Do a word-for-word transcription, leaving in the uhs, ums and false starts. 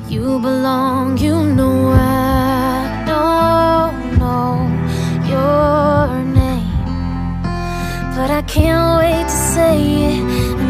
you belong. You know I don't know your name, but I can't wait to say it.